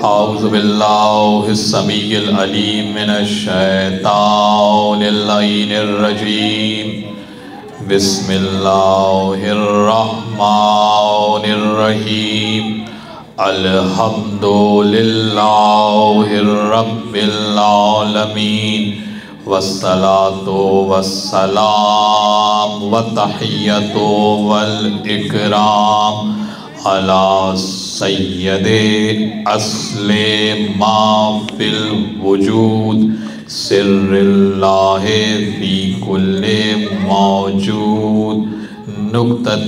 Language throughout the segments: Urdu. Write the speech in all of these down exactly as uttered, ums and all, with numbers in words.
اعوذ باللہ السمیع العلیم من الشیطان اللعین الرجیم بسم اللہ الرحمن الرحیم الحمد للہ رب العالمین والصلاة والسلام والتحیۃ والاکرام علی سید اصل ما فی الوجود سر اللہ فی کل موجود نقطۃ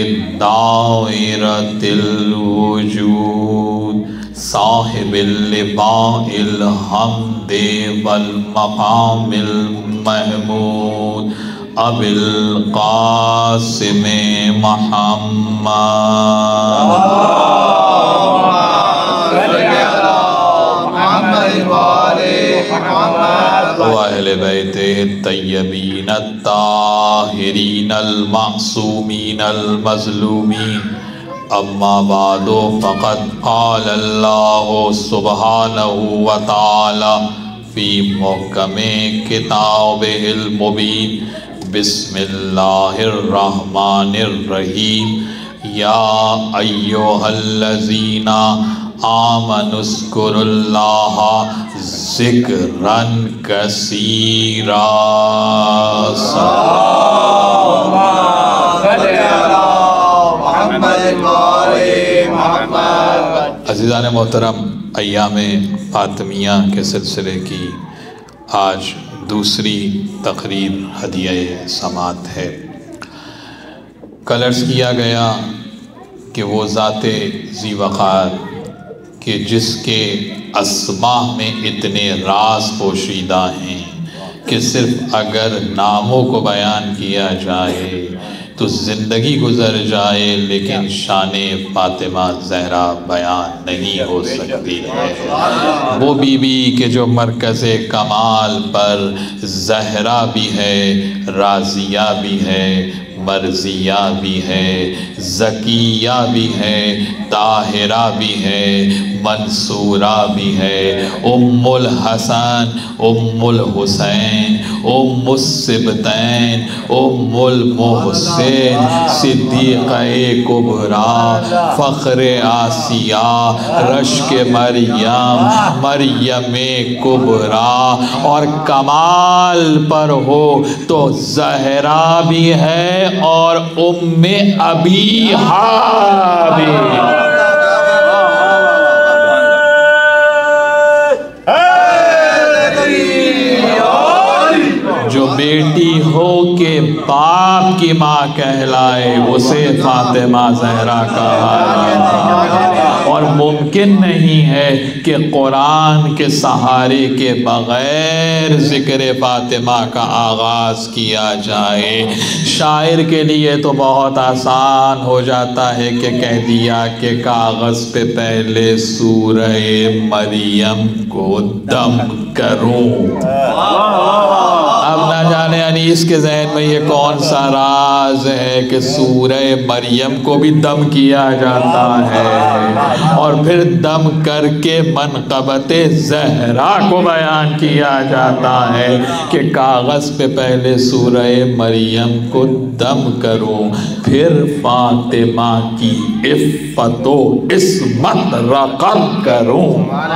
دائرۃ الوجود صاحب اللواء الحمد والمقام المحمود ابی القاسم محمد وَأَهْلِ-بَيْتِ الطَّيِّبِينَ الطَّاهِرِينَ الْمَعْصُومِينَ الْمَظْلُومِينَ اما بعد فقد قال اللہ سبحانہ وتعالی فی محکم کتابہ المبین بسم اللہ الرحمن الرحیم یا ایہا الذین آمنوا اذکروا اللہ ذکرا کثیرا عزیزان محترم، ایام فاطمیہ کے سلسلے کی آج دوسری تقریب ہدیہ سماعت ہے۔ کل عرض کیا گیا کہ وہ ذات ذی وقار کہ جس کے اسماء میں اتنے راز پوشیدہ ہیں کہ صرف اگر ناموں کو بیان کیا جائے تو زندگی گزر جائے لیکن شان فاطمہ زہرا بیان نہیں ہو سکتی ہے۔ وہ بی بی کہ جو مرکز کمال پر زہرا بھی ہے، راضیہ بھی ہے، مرضیہ بھی ہے، زکیہ بھی ہے، طاہرہ بھی ہے، منصورہ بھی ہے، ام الحسن، ام الحسین، ام السبتین، ام المحسن، صدیقہ کبریٰ، فخر آسیہ، رشک مریم، مریم کبریٰ، اور کمال پر ہو تو زہرا بھی ہے اور ام ابیہا بھی۔ جو بیٹی ہو کے باپ کی ماں کہلائے اسے فاطمہ زہرا کہا جاتا ہے، اور ممکن نہیں ہے کہ قرآن کے سہارے کے بغیر ذکر فاطمہ کا آغاز کیا جائے۔ شاعر کے لیے تو بہت آسان ہو جاتا ہے کہ کہہ دیا کہ کاغذ پہ پہلے سورہ مریم کو دم کروں۔ اب نہ جانے یعنی اس کے ذہن میں یہ کون سا راز ہے کہ سورہ مریم کو بھی دم کیا جاتا ہے اور پھر دم کر کے منقبت زہرا کو بیان کیا جاتا ہے کہ کاغذ پہ پہلے سورہ مریم کو دم کروں پھر فاطمہ کی عفت و عصمت رقم کروں۔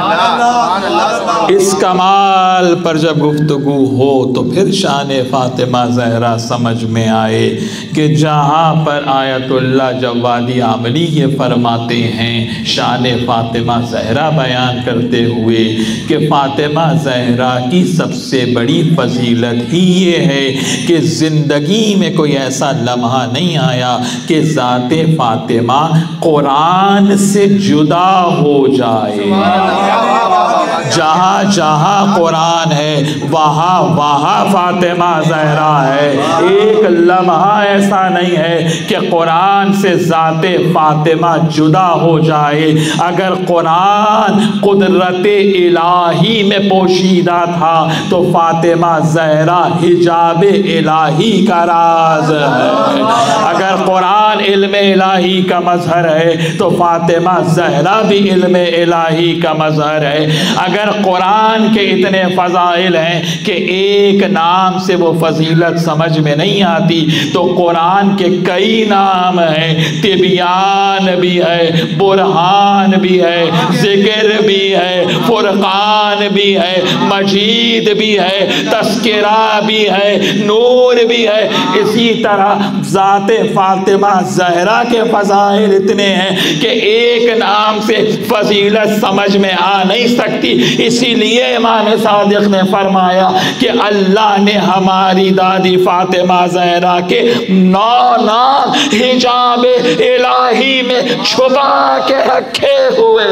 اس کمال پر جب گفتگو ہو تو پھر شان فاطمہ زہرا سمجھ میں آئے کہ جہاں پر آیت اللہ جوادی عاملی یہ فرماتے ہیں شان فاطمہ زہرا بیان کرتے ہوئے کہ فاطمہ زہرا کی سب سے بڑی فضیلت ہی یہ ہے کہ زندگی میں کوئی ایسا لمحہ نہیں آیا کہ ذات فاطمہ قرآن سے جدا ہو جائے۔ جہاں جہاں قرآن ہے وہاں وہاں فاطمہ زہرا ہے. ایک لمحہ ایسا نہیں ہے کہ قرآن سے ذات فاطمہ جدا ہو جائے. اگر قرآن قدرت الہی میں پوشیدہ تھا تو فاطمہ زہرا حجاب الہی کا راز ہے. اگر قرآن علم الہی کا مظہر ہے تو فاطمہ زہرا بھی علم الہی کا مظہر ہے. اگر قرآن کے اتنے فضائل ہیں کہ ایک نام سے وہ فضیلت سمجھ میں نہیں آتی تو قرآن کے کئی نام ہیں. تبیان بھی ہے, برہان بھی ہے, ذکر بھی ہے, فرقان بھی ہے, مجید بھی ہے, تذکرہ بھی ہے, نور بھی ہے. اسی طرح ذات فاطمہ زہرا کے فضائل اتنے ہیں کہ ایک نام سے فضیلت سمجھ میں آ نہیں سکتی. اسی لیے امام صادق نے فرمایا کہ اللہ نے ہماری دادی فاطمہ زہرا کے نو نام حجاب الہی میں چھپا کے رکھے ہوئے.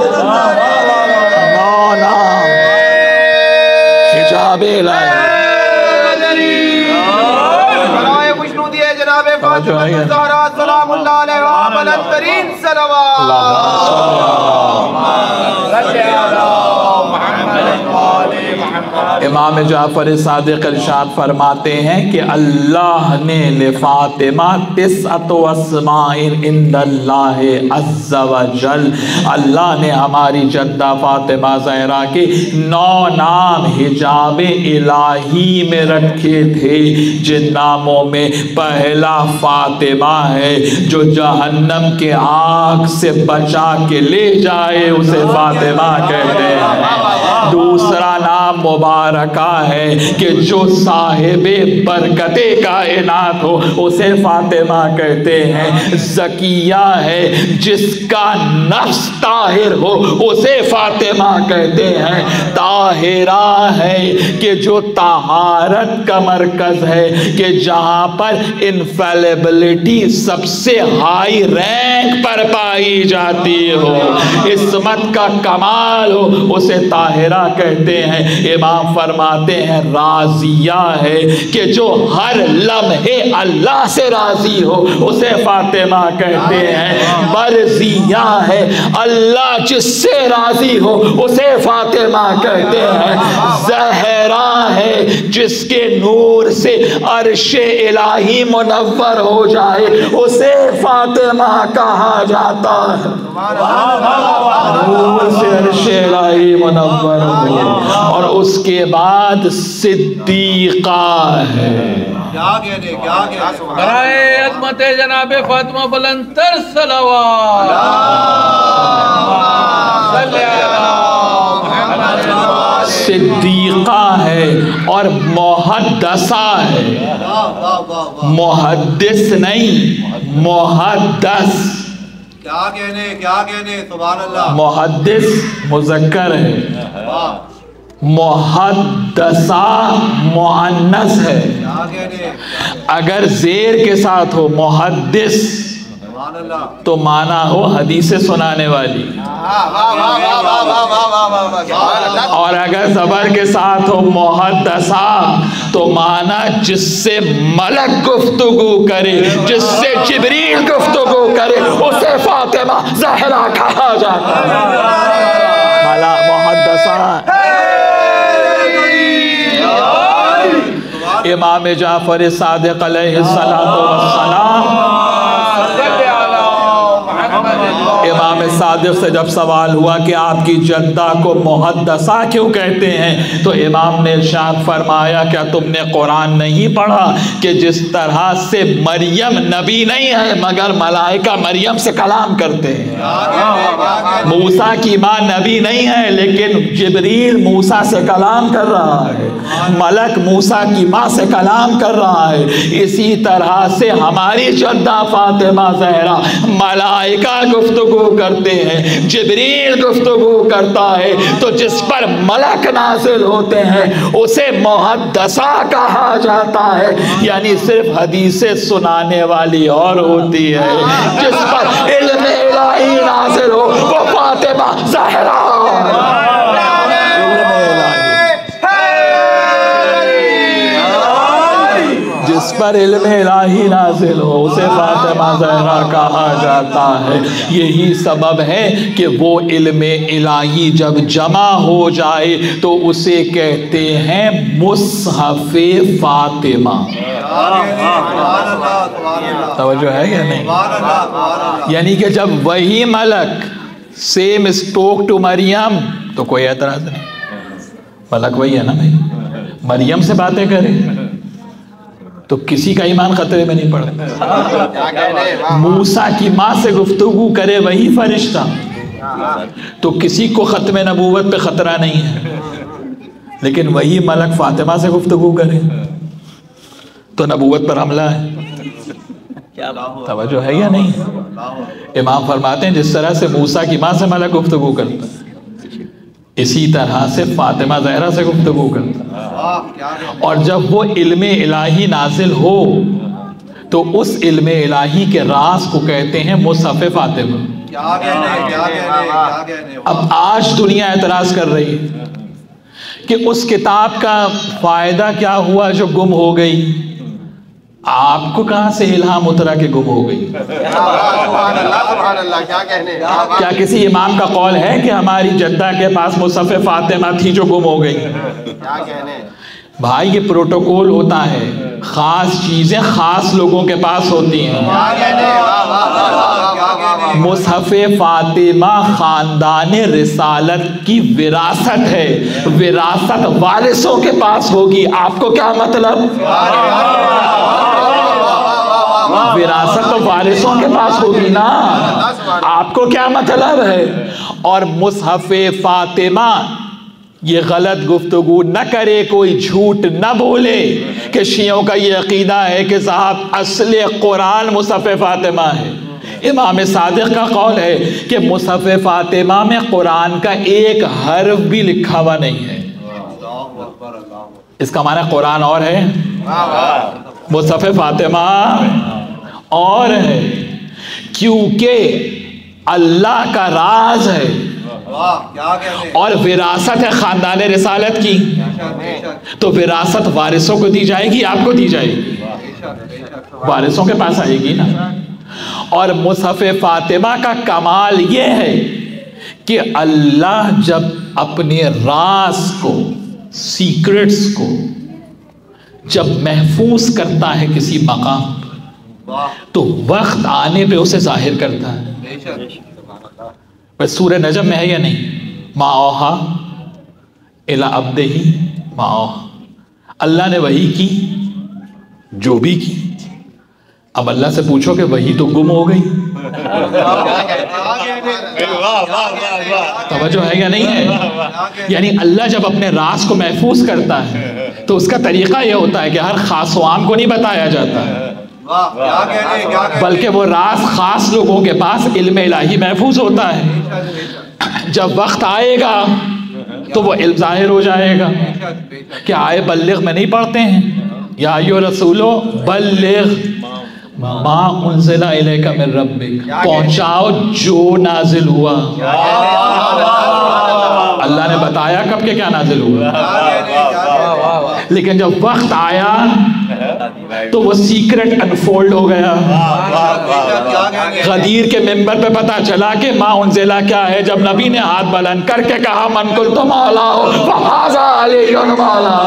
نو نام حجاب الہی. جناب فاطمہ الزہرا سلام اللہ علیہا بلند ترین صلوات. امام جعفر صادق ارشاد فرماتے ہیں کہ اللہ نے لفاطمہ تسعۃ اسماء عند اللہ عز وجل, اللہ نے ہماری جدہ فاطمہ زہرا کے نو نام حجاب الہی میں رکھے تھے, جن ناموں میں پہلا فاطمہ ہے جو جہنم کے آگ سے بچا کے لے جائے اسے فاطمہ کہتے ہیں. دوسرا نام مبارکہ ہے کہ جو صاحب برکت کائنات ہو اسے فاطمہ کہتے ہیں. زکیہ ہے جس کا نفس طاہر ہو اسے فاطمہ کہتے ہیں. طاہرہ ہے کہ جو طہارت کا مرکز ہے, کہ جہاں پر انفیلیبلٹی سب سے ہائی رینک پر پائی جاتی ہو, عصمت کا کمال ہو, اسے طاہرہ کہتے ہیں. امام فرماتے ہیں راضیہ ہے کہ جو ہر لمحے اللہ سے راضی ہو اسے فاطمہ کہتے ہیں. مرضیہ ہے اللہ جس سے راضی ہو اسے فاطمہ کہتے ہیں. زہرا ہے جس کے نور سے عرش الہی منور ہو جائے اسے فاطمہ کہا جاتا ہے. نور سے عرش الہی منور ہو. اور اس کے بعد صدیقہ ہے. کیا کہنے کیا کہنے برائے عظمت جناب فاطمہ بلند تر صلوات. صدیقہ ہے اور محدثہ ہے. محدث نہیں, محدث. کیا کہنے کیا کہنے سبحان اللہ. محدث مذکر ہے, محدثہ مؤنث ہے. کیا کہنے اگر زیر کے ساتھ ہو محدث تو مانا ہو حدیث سنانے والی, اور اگر زبر کے ساتھ ہو محدثہ تو مانا جس سے ملک گفتگو کرے, جس سے جبریل گفتگو کرے اسے فاطمہ زہرا کہا جاتا ہے. محدثہ. امام جعفر صادق علیہ السلام, امام صادق سے جب سوال ہوا کہ آپ کی جدہ کو محدثہ کیوں کہتے ہیں تو امام نے ارشاد فرمایا کیا تم نے قرآن نہیں پڑھا کہ جس طرح سے مریم نبی نہیں ہے مگر ملائکہ مریم سے کلام کرتے ہیں. موسیٰ کی ماں نبی نہیں ہے لیکن جبریل موسیٰ سے کلام کر رہا ہے, ملک موسیٰ کی ماں سے کلام کر رہا ہے. اسی طرح سے ہماری جدہ فاطمہ زہرا ملائکہ گفتگو کرتے ہیں, جبریل گفتگو کرتا ہے, تو جس پر ملک نازل ہوتے ہیں اسے محدثہ کہا جاتا ہے. یعنی صرف حدیثیں سنانے والی اور ہوتی ہے, جس پر علم الہی نازل ہو وہ فاطمہ زہرا. پر علم الہی نازل ہو اسے فاطمہ زہرا کہا جاتا ہے۔ یہی سبب ہے کہ وہ علم الہی جب جمع ہو جائے تو اسے کہتے ہیں مصحف فاطمہ۔ توجہ ہے یا نہیں؟ یعنی کہ جب وہی ملک سیم اسپوک ٹو مریم تو کوئی اعتراض نہیں، ملک وہی ہے نا بھائی، مریم سے باتیں کرے تو کسی کا ایمان خطرے میں نہیں پڑے۔ موسیٰ کی ماں سے گفتگو کرے وہی فرشتہ تو کسی کو ختم نبوت پہ خطرہ نہیں ہے، لیکن وہی ملک فاطمہ سے گفتگو کرے تو نبوت پر حملہ ہے۔ توجہ ہے یا نہیں؟ امام فرماتے ہیں جس طرح سے موسیٰ کی ماں سے ملک گفتگو کرتا ہے، اسی طرح سے فاطمہ زہرا سے گفتگو کرتا ہے، اور جب وہ علم الہی نازل ہو تو اس علم الہی کے راز کو کہتے ہیں مصحف فاطمہ۔ اب آج دنیا اعتراض کر رہی ہے کہ اس کتاب کا فائدہ کیا ہوا جو گم ہو گئی؟ آپ کو کہاں سے الہام اترا کہ گم ہو گئی؟ کیا کسی امام کا قول ہے کہ ہماری جدہ کے پاس مصحف فاطمہ تھی جو گم ہو گئی؟ بھائی یہ پروٹوکول ہوتا ہے، خاص چیزیں خاص لوگوں کے پاس ہوتی ہیں۔ مصحف فاطمہ خاندان رسالت کی وراثت ہے، وراثت وارثوں کے پاس ہوگی۔ آپ کو کیا مطلب؟ وراثت تو وارثوں کے پاس ہوگی نا، آپ کو کیا مطلب ہے؟ اور مصحف فاطمہ، یہ غلط گفتگو نہ کرے، کوئی جھوٹ نہ بولے کہ شیعوں کا یہ عقیدہ ہے کہ صاحب اصل قرآن مصحف فاطمہ ہے۔ امام صادق کا قول ہے کہ مصحف فاطمہ میں قرآن کا ایک حرف بھی لکھا ہوا نہیں ہے۔ اس کا معنی قرآن اور ہے، مصحف فاطمہ اور ہے، کیونکہ اللہ کا راز ہے اور وراثت ہے خاندان رسالت کی، تو وراثت وارثوں کو دی جائے گی، آپ کو دی جائے گی، وارثوں کے پاس آئے گی نا۔ اور مصحف فاطمہ کا کمال یہ ہے کہ اللہ جب اپنے راز کو، سیکرٹس کو جب محفوظ کرتا ہے کسی مقام پر تو وقت آنے پہ اسے ظاہر کرتا ہے۔ بس سورہ نجم میں ہے یا نہیں؟ ما اوحا الی عبدہ ما اوحا، اللہ نے وحی کی جو بھی کی۔ اب اللہ سے پوچھو کہ وحی تو گم ہو گئی، توجہ ہے یا نہیں ہے؟ یعنی اللہ جب اپنے راز کو محفوظ کرتا ہے تو اس کا طریقہ یہ ہوتا ہے کہ ہر خاص و عام کو نہیں بتایا جاتا، بلکہ وہ راز خاص لوگوں کے پاس علم الہی محفوظ ہوتا ہے۔ جب وقت آئے گا تو وہ علم ظاہر ہو جائے گا۔ کیا آئے بلغ میں نہیں پڑھتے ہیں؟ یا ایھا رسولو بلغ ما انزل الیک من ربک، پہنچاؤ جو نازل ہوا۔ اللہ نے بتایا کب کہ کیا نازل ہوا، لیکن جب وقت آیا تو وہ سیکرٹ انفولڈ ہو گیا۔ غدیر کے ممبر پہ پتا چلا کہ ما انزلہ کیا ہے جب نبی نے ہاتھ بلند کر کے کہا من کنت مولاہ فہذا علی مولا۔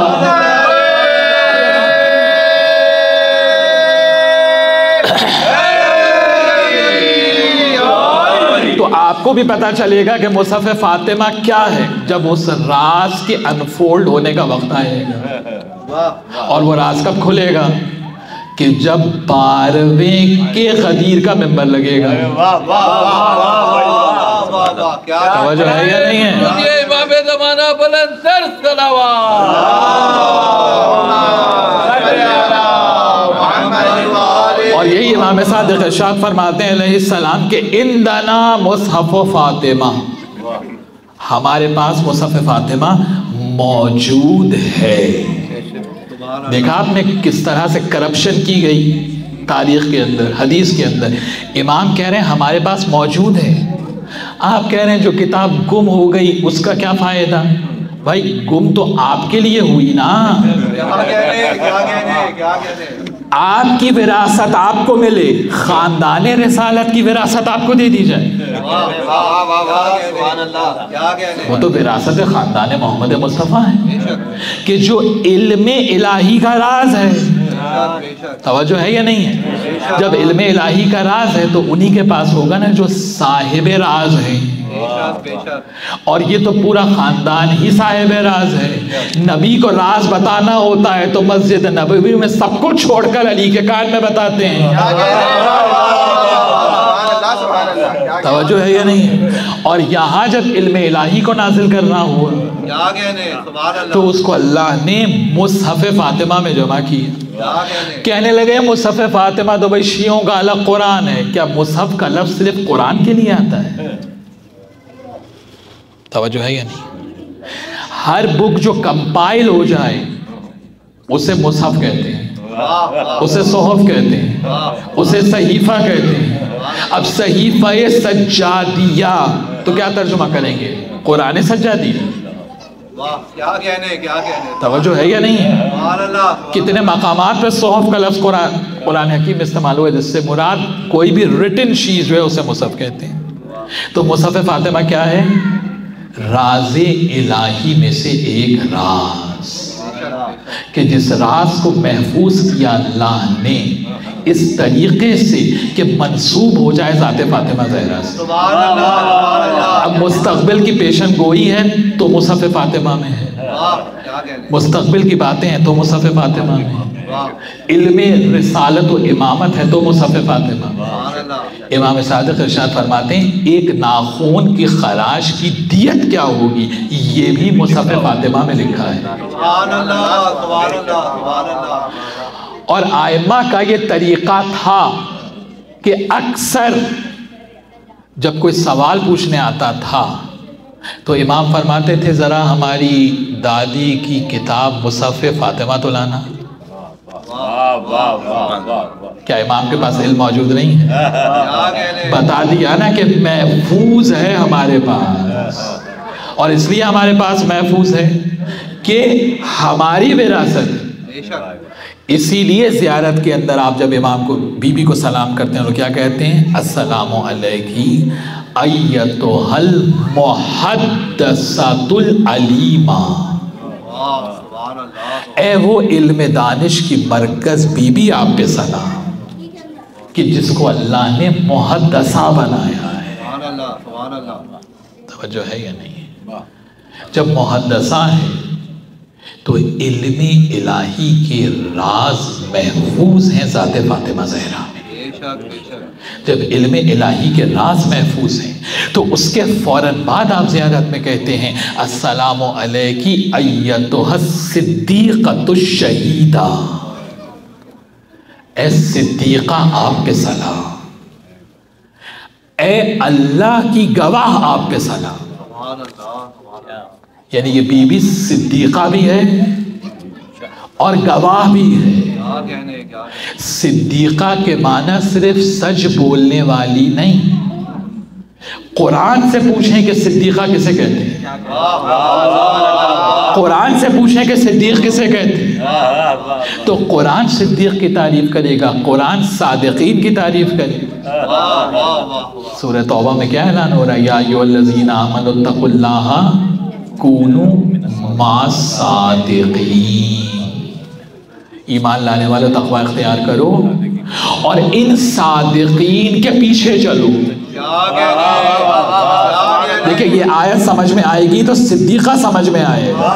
تو آپ کو بھی پتا چلے گا کہ مصحف فاطمہ کیا ہے جب اس راز کے انفولڈ ہونے کا وقت آئے گا۔ اور وہ راز کب کھلے گا؟ کہ جب بارہویں کے غدیر کا ممبر لگے گا۔ توجہ ہے یا نہیں ہے؟ یہ امام زمانہ بلند تر صلوات۔ اور یہی امام صادق ارشاد فرماتے ہیں علیہ السلام کہ عندنا مصحف فاطمہ، ہمارے پاس مصحف فاطمہ موجود ہے۔ دیکھا آپ نے کس طرح سے کرپشن کی گئی تاریخ کے اندر، حدیث کے اندر۔ امام کہہ رہے ہیں ہمارے پاس موجود ہے، آپ کہہ رہے ہیں جو کتاب گم ہو گئی اس کا کیا فائدہ؟ بھائی گم تو آپ کے لیے ہوئی نا۔ آپ کی وراثت آپ کو ملے، خاندان رسالت کی وراثت آپ کو دے دی جائے، وہ تو وراثت خاندان محمد مصطفیٰ ہے کہ جو علم الہی کا راز ہے. توجہ ہے یا نہیں ہے؟ جب علم الہی کا راز ہے تو انہی کے پاس ہوگا نا جو صاحب راز ہے، اور یہ تو پورا خاندان ہی صاحب راز ہے. نبی کو راز بتانا ہوتا ہے تو مسجد نبوی میں سب کو چھوڑ کر علی کے کان میں بتاتے ہیں. توجہ ہے یا نہیں ہے؟ اور یہاں جب علم الہی کو نازل کرنا ہوا تو اس کو اللہ نے مصحف فاطمہ میں جمع کیا. کہنے لگے مصحف فاطمہ تو بھائی شیعوں کا الگ قرآن ہے. کیا مصحف کا لفظ صرف قرآن کے لیے آتا ہے؟ توجہ ہے یا نہیں؟ ہر بک جو کمپائل ہو جائے اسے مصحف کہتے ہیں، اسے صحف کہتے ہیں، اسے صحیفہ کہتے ہیں. اب صحیفہ سجادیہ تو کیا ترجمہ کریں گے؟ قرآن سجادی. توجہ ہے یا نہیں ہے؟ کتنے مقامات پہ صحف کا لفظ قرآن قرآن حکیم استعمال ہوا ہے جس سے مراد کوئی بھی ریٹن چیز جو ہے اسے مصحف کہتے ہیں. تو مصحف فاطمہ کیا ہے؟ راز الہی میں سے ایک راز، کہ جس راز کو محفوظ کیا اللہ نے اس طریقے سے کہ منسوب ہو جائے ذات فاطمہ زہرا سے. اب مستقبل کی پیشن گوئی ہے تو مصحف فاطمہ میں ہے، مستقبل کی باتیں ہیں تو مصحف فاطمہ میں ہے، علم رسالت و امامت ہے تو مصحف فاطمہ میں. امام صادق ارشاد فرماتے ہیں ایک ناخون کی خراش کی دیت کیا ہوگی، یہ بھی مصحف فاطمہ میں لکھا ہے. اور آئمہ کا یہ طریقہ تھا کہ اکثر جب کوئی سوال پوچھنے آتا تھا تو امام فرماتے تھے ذرا ہماری دادی کی کتاب مصحف فاطمہ تو لانا. کیا امام کے پاس علم موجود نہیں ہے؟ بتا دیا نا کہ محفوظ ہے ہمارے پاس، اور اس لیے ہمارے پاس محفوظ ہے کہ ہماری وراثت. اسی لیے زیارت کے اندر آپ جب امام کو بی بی کو سلام کرتے ہیں تو کیا کہتے ہیں؟ السلام علیکی ایتھا المحدثۃ العلیمہ. اے وہ علم دانش کی مرکز بی بی آپ پہ سلام کہ جس کو اللہ نے محدثہ بنایا ہے. توجہ ہے یا نہیں؟ جب محدثہ ہے تو علم الہی کے راز محفوظ ہیں ذات فاطمہ زہرا میں. جب علم الہی کے راز محفوظ ہیں تو اس کے فوراً بعد آپ زیارت میں کہتے ہیں السلام علیکی ایتھا الصدیقۃ الشہیدہ. اے صدیقہ آپ پہ سلام، اے اللہ کی گواہ آپ پہ سلام. یعنی یہ بی بی صدیقہ بھی ہے اور گواہ بھی ہے. صدیقہ کے معنی صرف سچ بولنے والی نہیں. قرآن سے پوچھیں کہ صدیقہ کسے کہتے ہیں، قرآن سے پوچھیں کہ صدیق کسے کہتے ہیں تو قرآن صدیق کی تعریف کرے گا، قرآن صادقین کی تعریف کرے گا. سورہ توبہ میں کیا اعلان ہو رہا ہے؟ یا ایھا الذین آمنوا اتقوا اللہ کونوا مع الصادقین. ایمان لانے والے تقوی اختیار کرو اور ان صادقین کے پیچھے چلو. دیکھیں یہ آیت سمجھ میں آئے گی تو صدیقہ سمجھ میں آئے گا.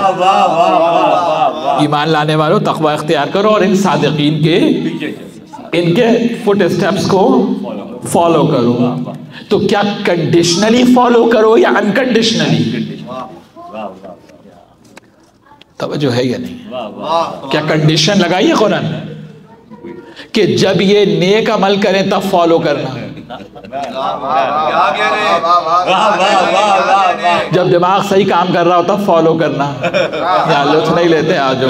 ایمان لانے والوں تقوی اختیار کرو اور ان صادقین کے ان کے فٹ اسٹیپس کو فالو کرو. تو کیا کنڈیشنلی فالو کرو یا انکنڈیشنلی؟ توجہ ہے یا نہیں؟ کیا کنڈیشن لگائی ہے قرآن کہ جب یہ نیک عمل کریں تب فالو کرنا، جب دماغ صحیح کام کر رہا ہو تب فالو کرنا؟ یا لطف نہیں لیتے آج؟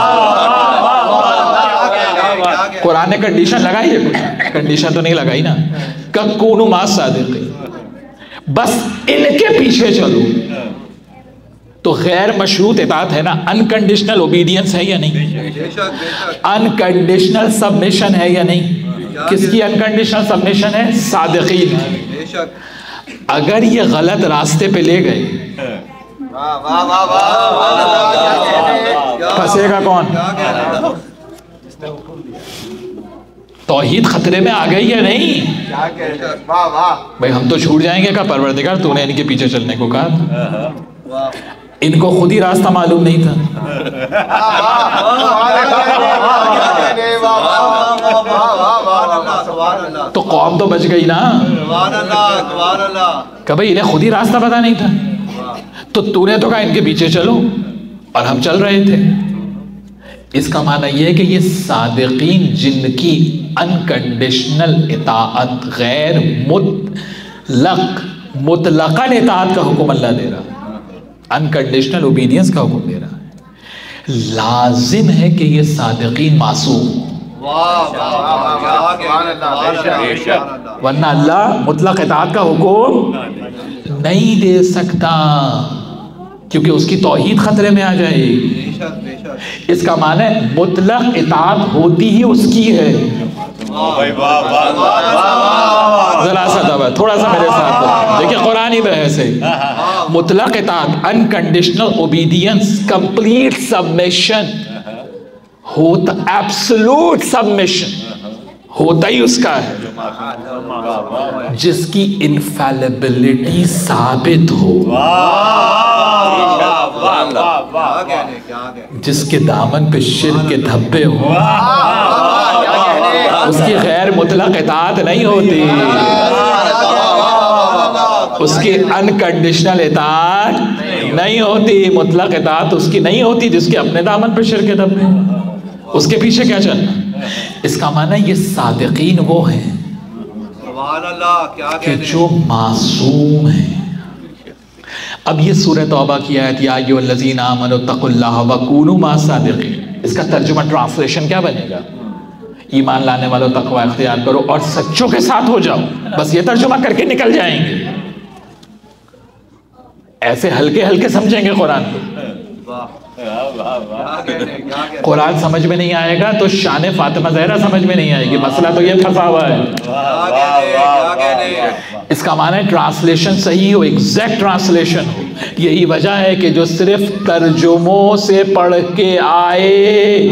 قرآن نے کنڈیشن لگائی ہے؟ کچھ کنڈیشن تو نہیں لگائی نا. کہ کونوا مع الصادقین، بس ان کے پیچھے چلو. تو غیر مشروط اطاعت ہے نا، انکنڈیشنل اوبیڈینس ہے یا نہیں؟ انکنڈیشنل سبمیشن ہے یا نہیں؟ کس کی انکنڈیشنل سبمیشن ہے؟ صادقین کی۔ اگر یہ غلط راستے پہ لے گئے پھنسے گا کون؟ توحید خطرے میں آ گئی یا نہیں؟ بھائی ہم تو چھوٹ جائیں گے کہ پروردگار تو نے ان کے پیچھے چلنے کو کہا تھا، ان کو خود ہی راستہ معلوم نہیں تھا۔ تو قوم تو بچ گئی نا کہ بھائی انہیں خود ہی راستہ پتا نہیں تھا، تو تو نے تو کہا ان کے پیچھے چلو، اور ہم چل رہے تھے۔ اس کا معنی یہ ہے کہ یہ صادقین جن کی انکنڈیشنل اطاعت، غیر مطلق مطلقاً اطاعت کا حکم اللہ دے رہا، انکنڈیشنل اوبیڈینس کا حکم دے رہا ہے، لازم ہے کہ یہ صادقین معصوم، ورنہ اللہ مطلق اطاعت کا حکم نہیں دے سکتا، کیونکہ اس کی توحید خطرے میں آ جائے گی۔ اس کا معنی ہے مطلق اطاعت ہوتی ہی اس کی ہے۔ ذرا سا دبا، تھوڑا سا میرے ساتھ دیکھیں، قرآنی بحث ہے۔ مطلق اطاعت، انکنڈیشنل اوبیڈینس، کمپلیٹ سبمیشن ہوتا، ایبسلوٹ سبمیشن ہوتا ہی اس کا ہے جس کی انفیلیبلٹی ثابت ہو، جس کے دامن پہ شرک کے دھبے ہوں، اس کی غیر مطلق اطاعت نہیں ہوتی، اس کی انکنڈیشنل اطاعت نہیں ہوتی، مطلق اطاعت اس کی نہیں ہوتی جس کے اپنے دامن پہ شرک کے دھبے ہوں، اس کے پیچھے کیا چلنا۔ اس کا معنی یہ صادقین وہ ہیں کہ جو معصوم ہیں۔ اب یہ سورہ توبہ کی آیت یا ایھا الذین آمنوا اتقوا اللہ وکونوا مع الصادقین، اس کا ترجمہ ٹرانسلیشن کیا بنے گا؟ ایمان لانے والوں تقوی اختیار کرو اور سچوں کے ساتھ ہو جاؤ، بس یہ ترجمہ کر کے نکل جائیں گے۔ ایسے ہلکے ہلکے سمجھیں گے قرآن کو، قرآن سمجھ میں نہیں آئے گا تو شان فاطمہ زہرا سمجھ میں نہیں آئے گی، مسئلہ تو یہ پھنسا ہوا ہے۔ اس کا معنی ہے ٹرانسلیشن صحیح ہو، ایگزیکٹ ٹرانسلیشن ہو۔ یہی وجہ ہے کہ جو صرف ترجموں سے پڑھ کے آئے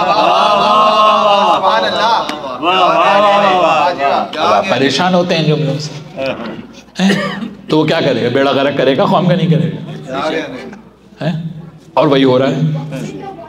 پریشان ہوتے ہیں جملوں سے، تو وہ کیا کرے گا؟ بیڑا غرق کرے گا، قوم کا نہیں کرے گا، اور وہی ہو رہا ہے۔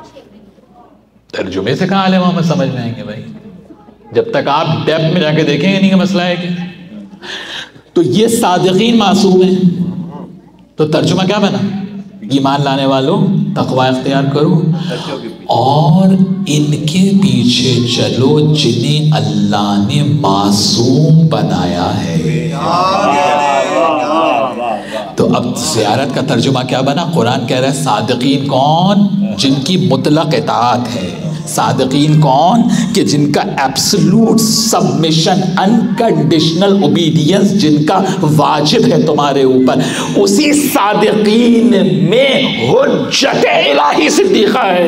ترجمے سے کہاں عالم محمد سمجھ میں آئیں گے بھائی؟ جب تک آپ ڈیپتھ میں جا کے دیکھیں گے نہیں کہ مسئلہ ہے کہ تو یہ صادقین معصوم ہیں، تو ترجمہ کیا بنا؟ ایمان لانے والوں تقوی اختیار کرو اور ان کے پیچھے چلو جنہیں اللہ نے معصوم بنایا ہے۔ تو اب زیارت کا ترجمہ کیا بنا؟ قرآن کہہ رہا ہے صادقین کون؟ جن کی مطلق اطاعت ہے۔ صادقین کون؟ کہ جن کا ایبسلوٹ سبمیشن، انکنڈیشنل اوبیڈینس جن کا واجب ہے تمہارے اوپر، اسی صادقین میں حجت الہی صدیقہ ہے۔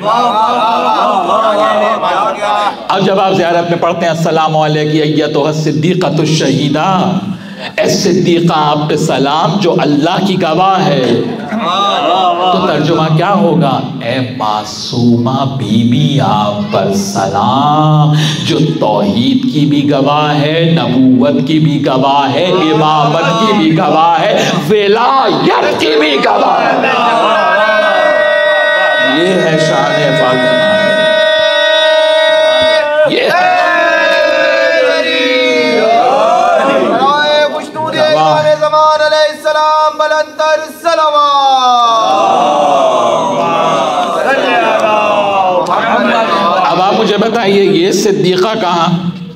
اب جب آپ زیارت میں پڑھتے ہیں السلام علیکم ایتھا الصدیقۃ الشہیدہ، اے صدیقہ آپ پہ سلام جو اللہ کی گواہ ہے، تو ترجمہ کیا ہوگا؟ اے معصومہ بی بی آپ پر سلام جو توحید کی بھی گواہ ہے، نبوت کی بھی گواہ ہے، امامت کی بھی گواہ ہے، ولایت کی بھی گواہ ہے۔ یہ ہے شان فاطمہ، یہ ہے بتائیے یہ صدیقہ کہاں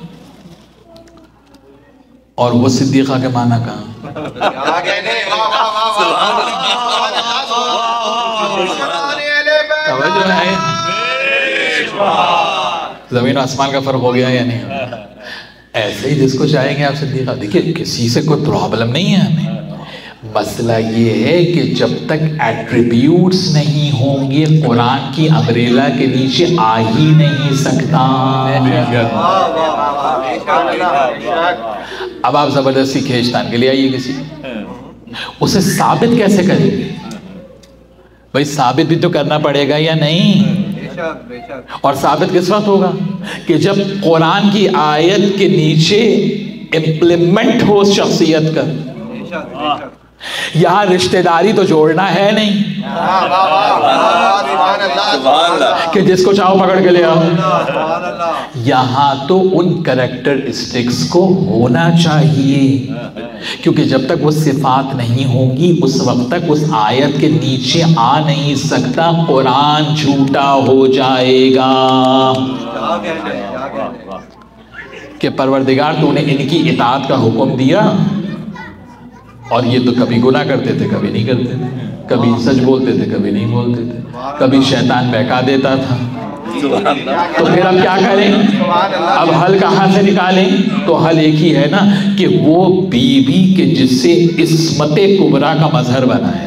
اور وہ صدیقہ کے معنی کہاں؟ توجہ ہے؟ زمین و آسمان کا فرق ہو گیا یا نہیں؟ ایسے ہی جس کو چاہیں گے آپ صدیقہ، دیکھیے کسی سے کوئی پرابلم نہیں ہے ہمیں، مسئلہ یہ ہے کہ جب تک ایٹریبیوٹس نہیں ہوں گے قرآن کی امبریلا کے نیچے آ ہی نہیں سکتا۔ اب آپ زبردستی کھینچتان کے لے آئیے کسی، اسے ثابت کیسے کریں گے؟ بھائی ثابت بھی تو کرنا پڑے گا یا نہیں؟ اور ثابت کس وقت ہوگا؟ کہ جب قرآن کی آیت کے نیچے امپلیمنٹ ہو اس شخصیت کا۔ یہاں رشتہ داری تو جوڑنا ہے نہیں کہ جس کو چاہو پکڑ کے لے آؤ، یہاں تو ان کریکٹرسٹکس کو ہونا چاہیے، کیونکہ جب تک وہ صفات نہیں ہوں گی اس وقت تک اس آیت کے نیچے آ نہیں سکتا، قرآن جھوٹا ہو جائے گا۔ کہ پروردگار تو نے ان کی اطاعت کا حکم دیا اور یہ تو کبھی گناہ کرتے تھے کبھی نہیں کرتے تھے، کبھی سچ بولتے تھے کبھی نہیں بولتے تھے، کبھی شیطان بہکا دیتا تھا، تو پھر اب کیا کریں؟ اب حل کہاں سے نکالیں؟ تو حل ایک ہی ہے نا کہ وہ بیوی کے جس سے عصمت کبریٰ کا مظہر بنایا،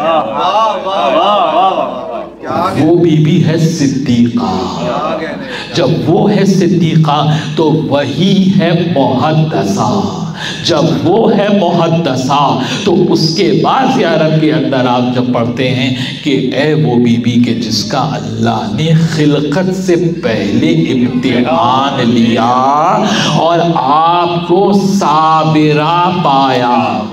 وہ بیوی ہے صدیقہ۔ جب وہ ہے صدیقہ تو وہی ہے محدثہ، جب وہ ہے محدثہ تو اس کے بعد عرب کے اندر آپ جب پڑھتے ہیں کہ اے وہ بی بی کہ جس کا اللہ نے خلقت سے پہلے امتحان لیا اور آپ کو صابرہ پایا۔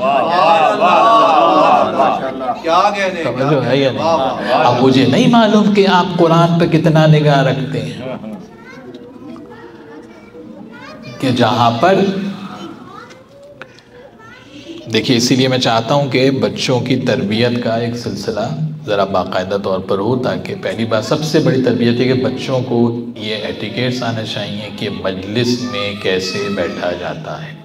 سمجھو ہے یا نہیں؟ اب مجھے نہیں معلوم کہ آپ قرآن پہ کتنا نگاہ رکھتے ہیں کہ جہاں پر دیکھیے، اسی لیے میں چاہتا ہوں کہ بچوں کی تربیت کا ایک سلسلہ ذرا باقاعدہ طور پر ہو، تاکہ پہلی بات سب سے بڑی تربیت ہے کہ بچوں کو یہ ایٹیکیٹس آنا چاہیے کہ مجلس میں کیسے بیٹھا جاتا ہے۔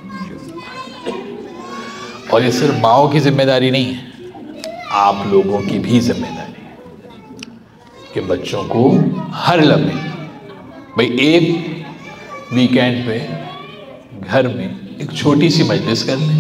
اور یہ صرف ماؤں کی ذمہ داری نہیں ہے، آپ لوگوں کی بھی ذمہ داری ہے کہ بچوں کو ہر لمحے، بھئی ایک ویکینڈ پہ گھر میں ایک چھوٹی سی مجلس کر لیں،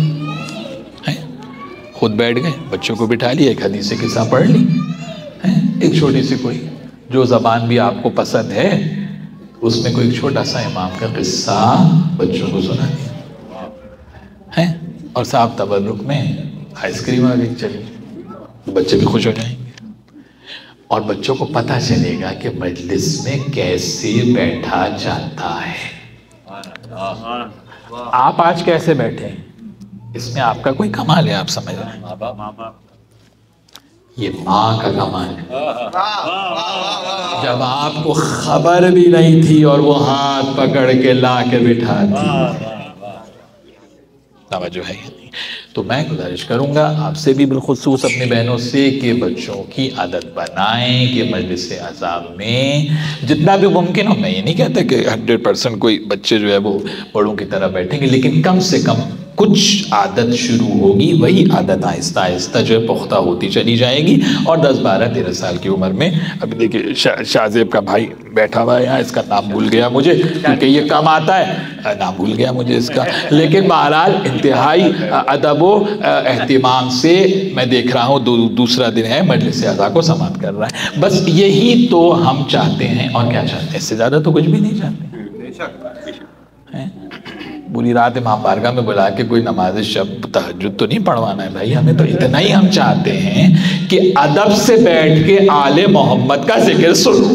خود بیٹھ گئے، بچوں کو بٹھا لیا، ایک حدیث قصہ پڑھ لی، ایک چھوٹی سی کوئی جو زبان بھی آپ کو پسند ہے اس میں کوئی ایک چھوٹا سا امام کا قصہ بچوں کو سنا دیا، اور صاحب تبرک میں آئس کریم آ گئی، چلیے بچے بھی خوش ہو جائیں گے، اور بچوں کو پتہ چلے گا کہ مجلس میں کیسے بیٹھا جاتا ہے۔ آپ آج کیسے بیٹھے ہیں اس میں آپ کا کوئی کمال ہے، آپ سمجھ رہے ہیں؟ یہ ماں کا کمال ہے۔ جب آپ کو خبر بھی نہیں تھی اور وہ ہاتھ پکڑ کے لا کے بٹھا دی، توجہ ہے۔ تو میں گزارش کروں گا آپ سے بھی بالخصوص اپنی بہنوں سے کہ بچوں کی عادت بنائیں کہ مجلس عذاب میں جتنا بھی ممکن ہو، میں یہ نہیں کہتا کہ ہنڈریڈ پرسنٹ کوئی بچے جو ہے وہ بڑوں کی طرح بیٹھیں گے، لیکن کم سے کم کچھ عادت شروع ہوگی، وہی عادت آہستہ آہستہ جو ہے پختہ ہوتی چلی جائے گی، اور دس بارہ تیرہ سال کی عمر میں، ابھی دیکھیے شاہ زیب کا بھائی بیٹھا ہوا ہے یہاں، اس کا نام بھول گیا مجھے کیونکہ یہ کم آتا ہے، نام بھول گیا مجھے اس کا، لیکن بہرحال انتہائی ادب و اہتمام سے میں دیکھ رہا ہوں دوسرا دن ہے مجلس اعضاء کو سماعت کر رہا ہے۔ بس یہی تو ہم چاہتے ہیں، اور کیا چاہتے ہیں؟ اس سے زیادہ تو کچھ بھی نہیں چاہتے۔ پوری رات امام بارگاہ میں بلا کے کوئی نماز شب تہجد تو نہیں پڑھوانا ہے بھائی، ہمیں تو اتنا ہی ہم چاہتے ہیں کہ ادب سے بیٹھ کے آل محمد کا ذکر سنو،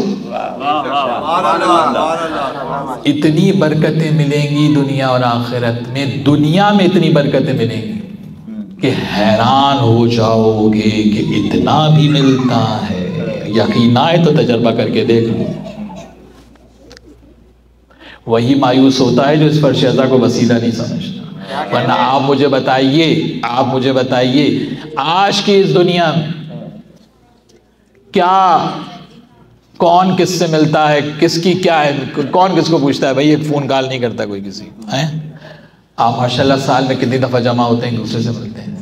اتنی برکتیں ملیں گی دنیا اور آخرت میں، دنیا میں اتنی برکتیں ملیں گی کہ حیران ہو جاؤ گے کہ اتنا بھی ملتا ہے۔ یقین آئے تو تجربہ کر کے دیکھ لو۔ وہی مایوس ہوتا ہے جو اس فرش اعضاء کو وسیلہ نہیں سمجھتا، ورنہ آپ مجھے بتائیے آپ مجھے بتائیے آج کی اس دنیا میں کیا، کون کس سے ملتا ہے، کس کی کیا ہے، کون کس کو پوچھتا ہے؟ بھائی ایک فون کال نہیں کرتا کوئی کسی کو، ہیں؟ آپ ماشاءاللہ سال میں کتنی دفعہ جمع ہوتے ہیں، ایک دوسرے سے ملتے ہیں؟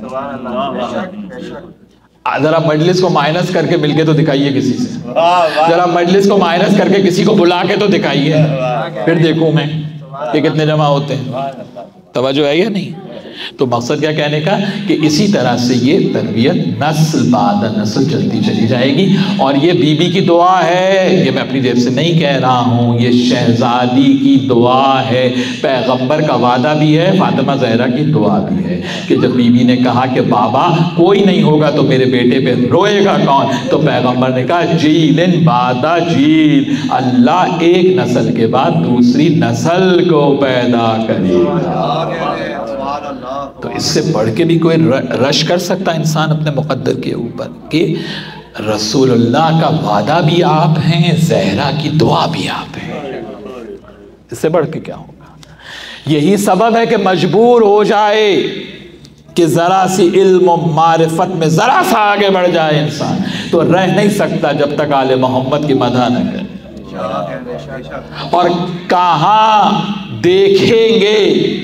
ذرا مجلس کو مائنس کر کے مل کے تو دکھائیے کسی سے، ذرا مجلس کو مائنس کر کے کسی کو بلا کے تو دکھائیے، پھر دیکھوں میں کہ کتنے جمع ہوتے ہیں۔ توجہ ہے یا نہیں؟ تو مقصد کیا کہنے کا کہ اسی طرح سے یہ تربیت نسل بعد نسل چلتی چلی جائے گی. اور یہ بی بی کی دعا ہے، یہ میں اپنی جیب سے نہیں کہہ رہا ہوں، یہ شہزادی کی دعا ہے. پیغمبر کا وعدہ بھی ہے، فاطمہ زہرا کی دعا بھی ہے کہ جب بی بی نے کہا کہ بابا کوئی نہیں ہوگا تو میرے بیٹے پہ روئے گا کون، تو پیغمبر نے کہا جیل بعد جیل، اللہ ایک نسل کے بعد دوسری نسل کو پیدا کرے گا. تو اس سے بڑھ کے بھی کوئی رش کر سکتا انسان اپنے مقدر کے اوپر کہ رسول اللہ کا وعدہ بھی آپ ہیں، زہرا کی دعا بھی آپ ہیں. اس سے بڑھ کے کیا ہوگا؟ یہی سبب ہے کہ مجبور ہو جائے کہ ذرا سی علم و معرفت میں ذرا سا آگے بڑھ جائے انسان تو رہ نہیں سکتا جب تک آل محمد کی مدح نہ کرے. اور کہاں دیکھیں گے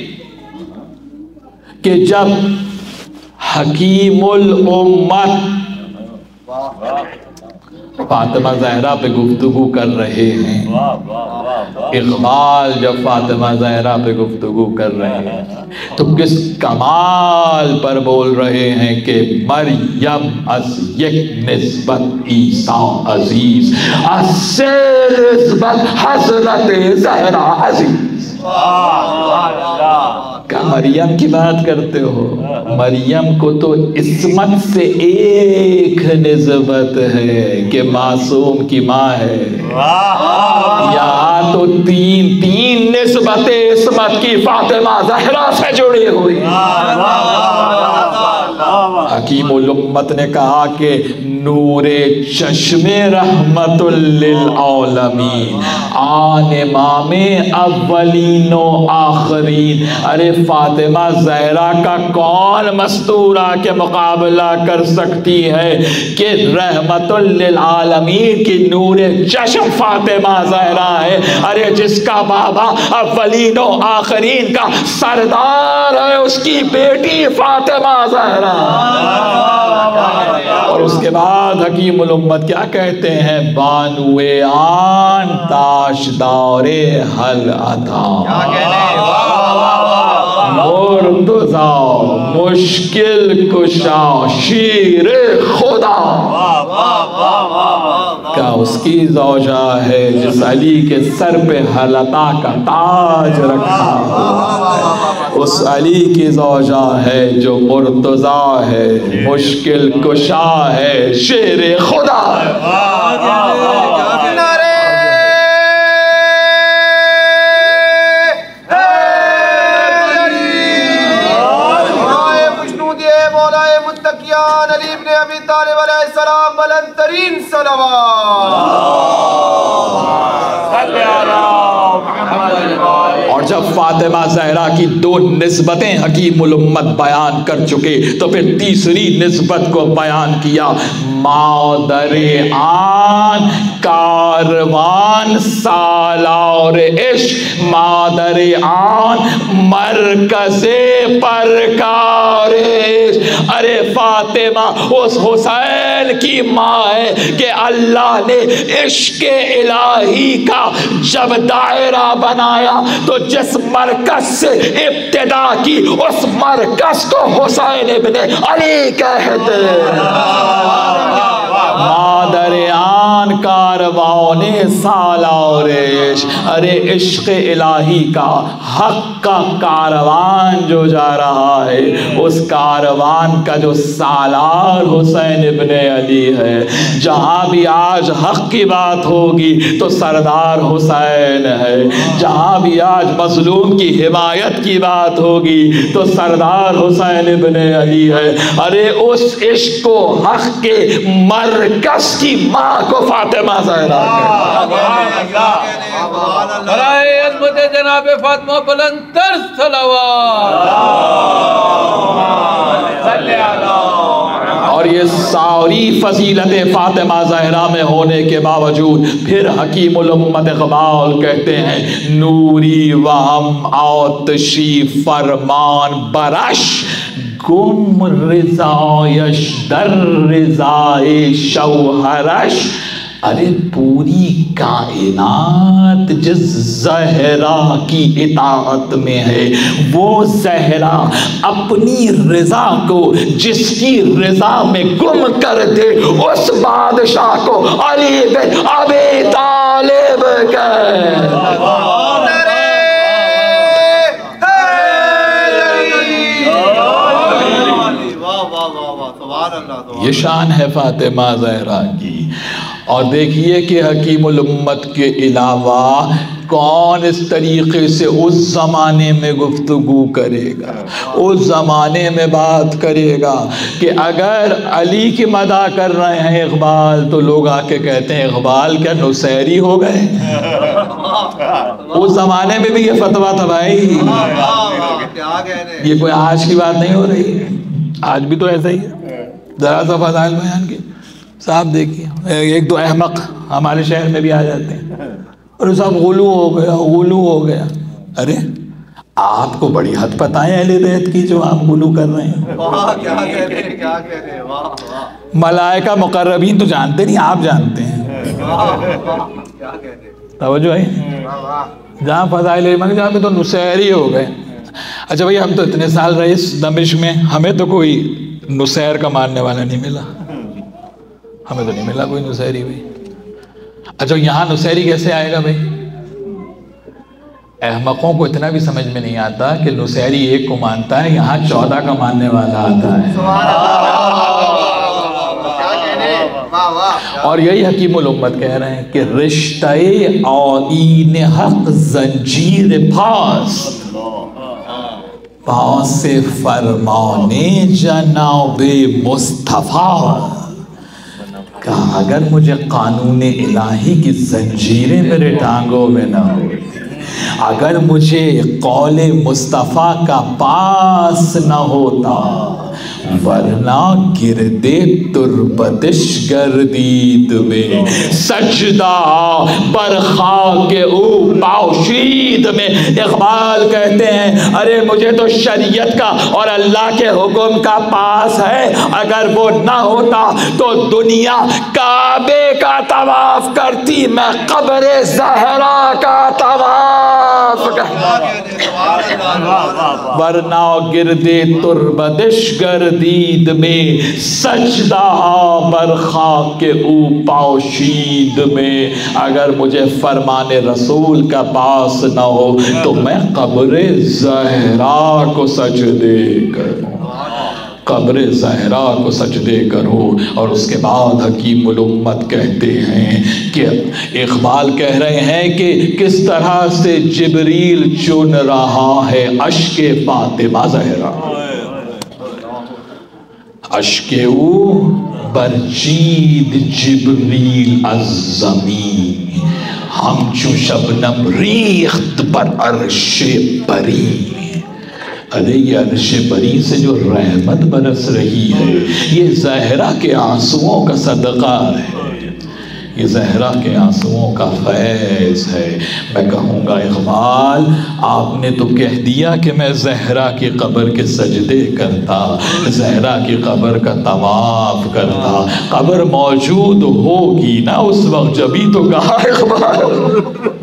کہ جب حکیم الامت فاطمہ زہرا پہ گفتگو کر رہے ہیں، اقبال جب فاطمہ زہرا پہ گفتگو کر رہے ہیں تو کس کمال پر بول رہے ہیں کہ مریم از یک نسبت عیسیٰ عزیز، از سے نسبت حضرت زہرا عزیز. کیا مریم کی بات کرتے ہو؟ مریم کو تو عصمت سے ایک نسبت ہے کہ معصوم کی ماں ہے. یہاں تو تین تین نسبتیں عصمت کی فاطمہ زہرا سے جڑی ہوئی. حکیم الامت نے کہا کہ نور چشم رحمت للعالمین، آن امام اولین و آخرین. ارے فاطمہ زہرا کا کون مستورہ کے مقابلہ کر سکتی ہے کہ رحمت للعالمین کی نور چشم فاطمہ زہرا ہے. ارے جس کا بابا اولین و آخرین کا سردار ہے اس کی بیٹی فاطمہ زہرا. اور اس کے بعد حکیم الامت کیا کہتے ہیں؟ بانوے آن تاشدار حل عطا، مرتضی مشکل کشا شیر خدا. کیا اس کی زوجہ ہے جس علی کے سر پہ حل عطا کا تاج رکھا ہے؟ اس علی کی زوجہ ہے جو مرتضی ہے، مشکل کشا ہے، شیر خدا ہے. علی ابن ابی طالب علیہ السلام بلند ترین صلوات. اور جب فاطمہ زہرا کی دو نسبتیں حکیم الامت بیان کر چکے تو پھر تیسری نسبت کو بیان کیا. مادر آن کاروان سالار عشق، مادر آن مرکز پرکار عشق. ارے فاطمہ اس حسین کی ماں ہے کہ اللہ نے عشق الہی کا جب دائرہ بنایا تو جس مرکز سے ابتدا کی اس مرکز کو حسین ابن علی کہتے ہیں. مادر آن کاروان سالار عشق، ارے عشق الہی کا حق کا کاروان جو جا رہا ہے اس کاروان کا جو سالار حسین ابن علی ہے. جہاں بھی آج حق کی بات ہوگی تو سردار حسین ہے، جہاں بھی آج مظلوم کی حمایت کی بات ہوگی تو سردار حسین ابن علی ہے. ارے اس عشق کو حق کے مرکز کی ماں کو فاطمہ زہرا برائے عظمت جناب فاطمہ بلند تر صلوات. اور یہ ساری فضیلت فاطمہ زہرا میں ہونے کے باوجود پھر حکیم الامت اقبال کہتے ہیں نوری وہم آتشی فرمان برش، گم رضایش در رضای شوہرش، ارے پوری کائنات جس زہرا کی اطاعت میں ہے، وہ زہرا اپنی رضا کو جس کی رضا میں گم کر دے، اس بادشاہ کو علی بن ابی طالب یہ شان ہے فاطمہ زہرا کی۔ اور دیکھیے کہ حکیم الامت کے علاوہ کون اس طریقے سے اس زمانے میں گفتگو کرے گا، اس زمانے میں بات کرے گا کہ اگر علی کی مدح کر رہے ہیں اقبال تو لوگ آ کے کہتے ہیں اقبال کیا نصیری ہو گئے؟ اس زمانے میں بھی یہ فتویٰ تھا بھائی، یہ کوئی آج کی بات نہیں ہو رہی ہے، آج بھی تو ایسا ہی ہے۔ ذرا سا فضائل بیان کے صاحب دیکھیے، ایک دو احمق ہمارے شہر میں بھی آ جاتے ہیں اور صاحب غلو ہو گیا غلو ہو گیا۔ ارے آپ کو بڑی حد پتہ ہے اہل بیت کی جو آپ غلو کر رہے ہیں؟ ملائکہ مقربین تو جانتے نہیں، آپ جانتے ہیں۔ توجہ ہے جہاں فضائل ایمان جہاں پہ تو نصیری ہو گئے۔ اچھا بھائی ہم تو اتنے سال رہے اس دمشق میں، ہمیں تو کوئی نصیر کا ماننے والا نہیں ملا، ہمیں تو نہیں ملا کوئی نصیری بھی۔ اچھا یہاں نصیری کیسے آئے گا بھائی؟ احمقوں کو اتنا بھی سمجھ میں نہیں آتا کہ نصیری ایک کو مانتا ہے، یہاں چودہ کا ماننے والا آتا ہے۔ اور یہی حکیم الامت کہہ رہے ہیں کہ رشتہ آئین حق زنجیر پاس پاس فرمان جناب مصطفیٰ، کہا اگر مجھے قانون الہی کی زنجیریں میرے ٹانگوں میں نہ ہوتی، اگر مجھے قول مصطفیٰ کا پاس نہ ہوتا، ورنہ گردے تربتش گردید میں سجدہ بر خاک او پوشید میں۔ اقبال کہتے ہیں ارے مجھے تو شریعت کا اور اللہ کے حکم کا پاس ہے، اگر وہ نہ ہوتا تو دنیا کعبے کا طواف کرتی، میں قبر زہرا کا طواف کرتی، ورنہ گردے تربتش گردید میں سجدہ بر خاک او پوشید میں۔ اگر مجھے فرمان رسول کا پاس نہ ہو تو میں قبر زہرا کو سجدے کروں، قبر زہرا کو سجدے کرو۔ اور اس کے بعد حکیم الامت کہتے ہیں کہ اقبال کہہ رہے ہیں کہ کس طرح سے جبریل چن رہا ہے اشک فاطمہ زہرا، اشک او برچید جبریل از زمین، ہم چو شبنم ریخت بر عرش بری۔ ارے یہ عرش بری سے جو رحمت برس رہی ہے یہ زہرا کے آنسوؤں کا صدقہ ہے، یہ زہرا کے آنسوؤں کا فیض ہے۔ میں کہوں گا اقبال آپ نے تو کہہ دیا کہ میں زہرا کی قبر کے سجدے کرتا، زہرا کی قبر کا طواف کرتا، قبر موجود ہوگی نا اس وقت جبھی تو کہا اقبال،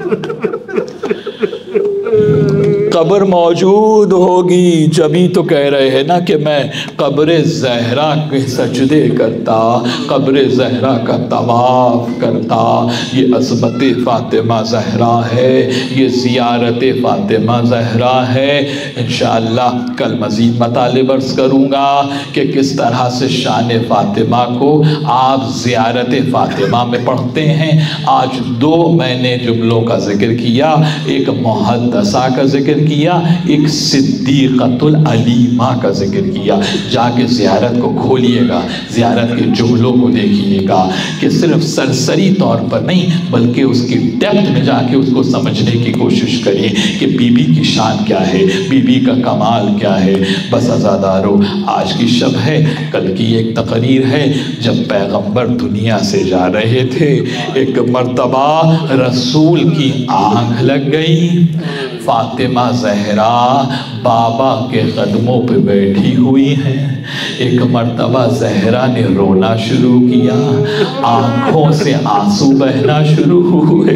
قبر موجود ہوگی جبھی تو کہہ رہے ہیں نا کہ میں قبر زہرا کے سجدے کرتا، قبر زہرا کا طواف کرتا۔ یہ عظمت فاطمہ زہرا ہے، یہ زیارت فاطمہ زہرا ہے۔ انشاءاللہ کل مزید مطالب عرض کروں گا کہ کس طرح سے شان فاطمہ کو آپ زیارت فاطمہ میں پڑھتے ہیں۔ آج دو میں نے جملوں کا ذکر کیا، ایک محدثہ کا ذکر کیا، ایک صدیقۃ العلیمہ کا ذکر کیا۔ جا کے زیارت کو کھولیے گا، زیارت کے جملوں کو دیکھیے گا کہ صرف سرسری طور پر نہیں بلکہ اس کی ڈیپتھ میں جا کے اس کو سمجھنے کی کوشش کریں کہ بی بی کی شان کیا ہے، بی بی کا کمال کیا ہے۔ بس عزادارو آج کی شب ہے، کل کی ایک تقریر ہے۔ جب پیغمبر دنیا سے جا رہے تھے ایک مرتبہ رسول کی آنکھ لگ گئی، فاطمہ زہرا بابا کے قدموں پہ بیٹھی ہوئی ہیں۔ ایک مرتبہ زہرا نے رونا شروع کیا، آنکھوں سے آنسو بہنا شروع ہوئے۔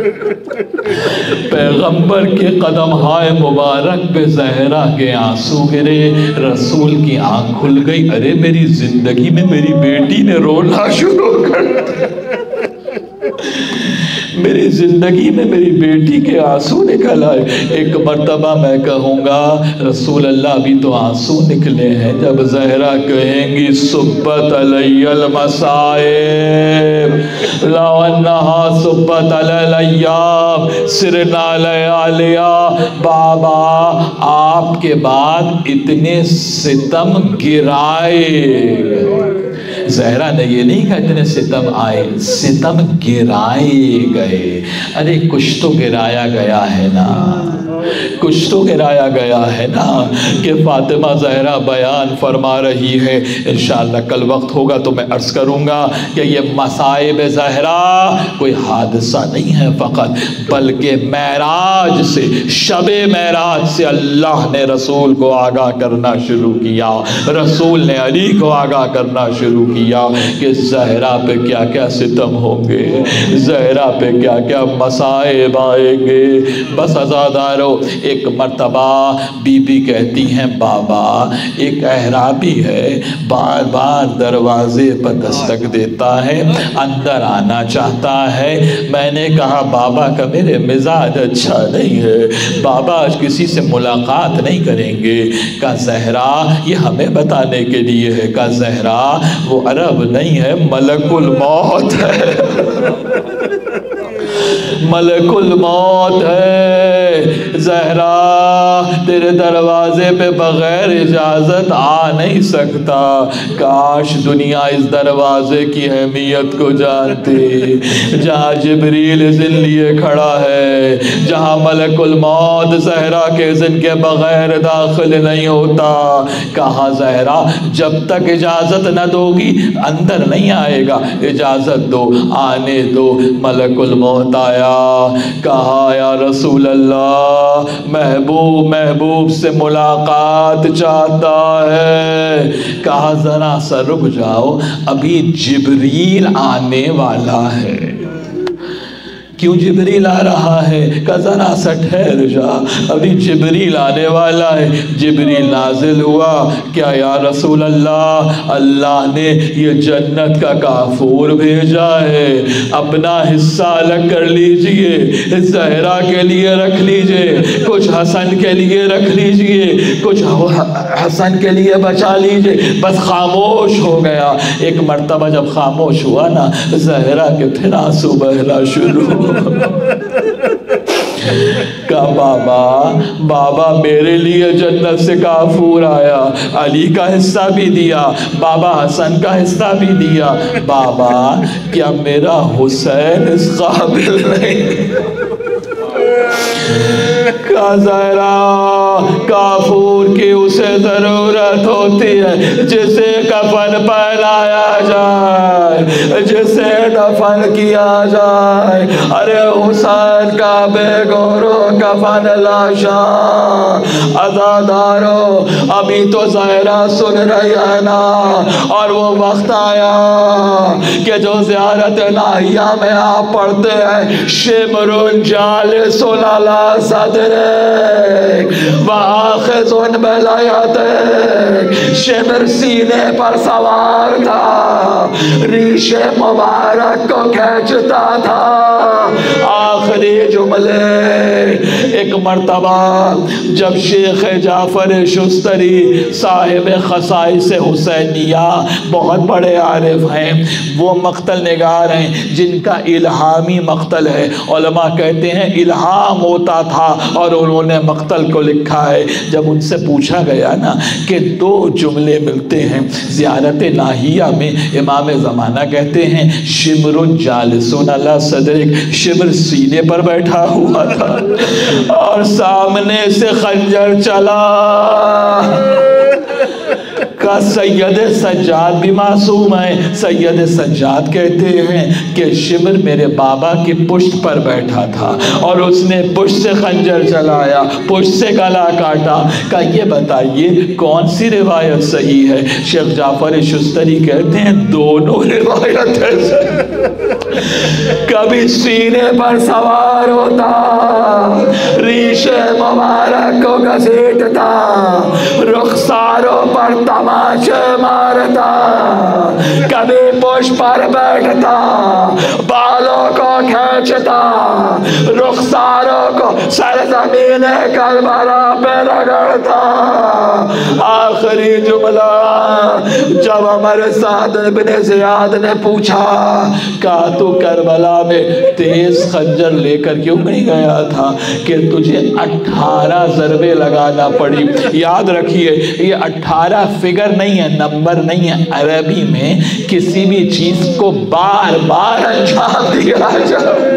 پیغمبر کے قدم ہائے مبارک پہ زہرا کے آنسو گرے، رسول کی آنکھ کھل گئی، ارے میری زندگی میں میری بیٹی نے رونا شروع کر دیا، میری زندگی میں میری بیٹی کے آنسو نکل آئے۔ ایک مرتبہ میں کہوں گا رسول اللہ بھی تو آنسو نکلے ہیں جب زہرا کہیں گی صبت علی المصائب لو انہا صبت علی الیام سرنا لیالیا۔ بابا آپ کے بعد اتنے ستم گرائے، زہرا نے یہ نہیں کہا اتنے ستم آئے، ستم گرائے گئے۔ ارے کچھ تو گرایا گیا ہے نا، کچھ تو گرایا گیا ہے نا کہ فاطمہ زہرا بیان فرما رہی ہے۔ انشاءاللہ کل وقت ہوگا تو میں عرض کروں گا کہ یہ مصائب زہرا کوئی حادثہ نہیں ہے فقط، بلکہ معراج سے، شب معراج سے اللہ نے رسول کو آگاہ کرنا شروع کیا، رسول نے علی کو آگاہ کرنا شروع کیا کہ زہرا پہ کیا کیا ستم ہوں گے، زہرا پہ کیا کیا مصائب آئیں گے۔ بس عزادارو، ایک مرتبہ بی بی کہتی ہیں بابا ایک احرابی ہے، بار بار دروازے پر دستک دیتا ہے، اندر آنا چاہتا ہے۔ میں نے کہا بابا کا میرے مزاج اچھا نہیں ہے، بابا آج کسی سے ملاقات نہیں کریں گے۔ کہا زہرا یہ ہمیں بتانے کے لیے ہے، کہا زہرا وہ عرب نہیں ہے، ملک الموت ہے، ملک الموت ہے۔ زہرا تیرے دروازے پہ بغیر اجازت آ نہیں سکتا، کاش دنیا اس دروازے کی اہمیت کو جانتی، جہاں جبریل اذن لیے کھڑا ہے، جہاں ملک الموت زہرا کے اذن کے بغیر داخل نہیں ہوتا۔ کہا زہرا جب تک اجازت نہ دو گی اندر نہیں آئے گا، اجازت دو، آنے دو۔ ملک الموت آیا، کہا یا رسول اللہ محبوب محبوب سے ملاقات چاہتا ہے۔ کہا ذرا سا رک جاؤ، ابھی جبریل آنے والا ہے۔ کیوں جبریل آ رہا ہے؟ کہ ذرا سا ٹھہر جا، ابھی جبریل آنے والا ہے۔ جبریل نازل ہوا، کیا یا رسول اللہ اللہ نے یہ جنت کا کافور بھیجا ہے، اپنا حصہ الگ کر لیجئے، زہرا کے لیے رکھ لیجئے، کچھ حسن کے لیے رکھ لیجئے، کچھ حسن کے لیے بچا لیجئے۔ بس خاموش ہو گیا۔ ایک مرتبہ جب خاموش ہوا نا، زہرا کے پھر آنسو بہنا شروع۔ کہا بابا بابا میرے لیے جنت سے کافور آیا، علی کا حصہ بھی دیا، بابا حسن کا حصہ بھی دیا، بابا کیا میرا حسین اس قابل نہیں؟ کہا زہرا کافور کی اسے ضرورت ہوتی ہے جسے کفن پہنایا جائے، جسے دفن کیا جائے۔ ارے حسین کا بے گورو کفن لاشا۔ عزادارو ابھی تو زہرا سن رہی ہے نا، اور وہ وقت آیا کہ جو زیارت ناہیہ میں آپ پڑھتے ہیں، شمرن جالس علی صدرک وآخذ بلیتک، شمر سینے پر سوار تھا، ریش مبارک کو کھینچتا تھا۔ آخری جملے، ایک مرتبہ جب شیخ جعفر شستری صاحب خصائص حسینیہ بہت بڑے عارف ہیں، وہ مقتل نگار ہیں جن کا الہامی مقتل ہے، علماء کہتے ہیں الہام ہوتا تھا اور انہوں نے مقتل کو لکھا ہے۔ جب ان سے پوچھا گیا نا کہ دو جملے ملتے ہیں زیارت ناہیہ میں، امام زمانہ کہتے ہیں شمر جالسون علی صدرک، شمر سینے پر بیٹھا ہوا تھا اور سامنے سے خنجر چلا۔ کا سید سجاد بھی معصوم ہے. سید سجاد کہتے ہیں کہ شمر میرے بابا کی پشت پر بیٹھا تھا اور اس نے پشت سے خنجر چلایا, پشت سے گلا کاٹا. کہ یہ بتائیے کون سی روایت صحیح ہے؟ شیخ جعفر شستری کہتے ہیں دونوں روایتیں صحیح. کبھی سینے پر سوار ہوتا, ریشے مبارک کو گھسیٹتا, رخساروں پر تماشے مارتا, کبھی پشت پر بیٹھتا, بالوں کو کھینچتا, رخساروں کو سرزمین کربلا پہ رگڑتا. آخری جملہ جب عمر سعد بن زیاد نے پوچھا کہا تو کربلا میں تیز خنجر لے کر کیوں نہیں گیا تھا؟ کہ تجھے اٹھارہ ضربے لگانا پڑی. یاد رکھیے یہ اٹھارہ فگر نہیں ہے, نمبر نہیں ہے. عربی میں کسی بھی چیز کو بار بار انجام دیا جائے,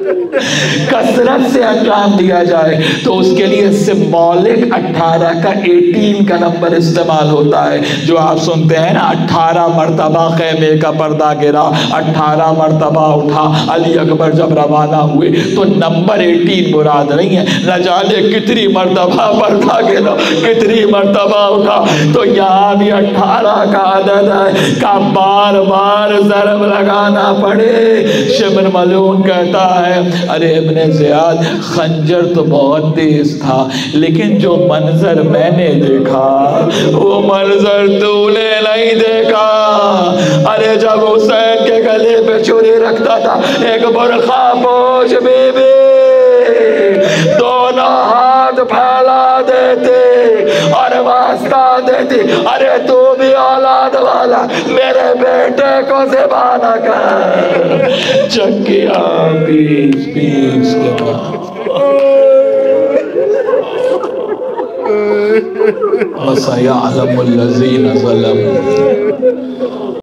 کثرت سے انجام دیا جائے تو اس کے لیے سمبولک اٹھارہ کا ایٹین کا نمبر استعمال ہوتا ہے. جو آپ سنتے ہیں نا اٹھارہ مرتبہ خیمے کا پردہ گرا, اٹھارہ مرتبہ اٹھا علی اکبر جب روانہ ہوئے, تو نمبر ایٹین مراد نہیں ہے. نہ جانے کتنی مرتبہ پردہ گرا, کتنی مرتبہ اٹھا. تو یہاں بھی اٹھارہ کا عدد ہے کہ بار بار ضرب لگانا پڑے. شمر ملعون کہتا ہے ارے ابن زیاد خنجر تو بہت تیز تھا, لیکن جو منظر میں نے دیکھا وہ منظر تو نے نہیں دیکھا. ارے جب حسین کے گلے پہ چھری رکھتا تھا ایک برخا پوش بی بی دونوں ہاتھ پھیلا دیتے اور واسطہ دیتی, ارے تو بھی اولاد والا میرے بیٹے کو ذبح نہ کر. چکیا پیس پیس کے بعد وَسَيَعْلَمُ الَّذِينَ ظَلَمُوا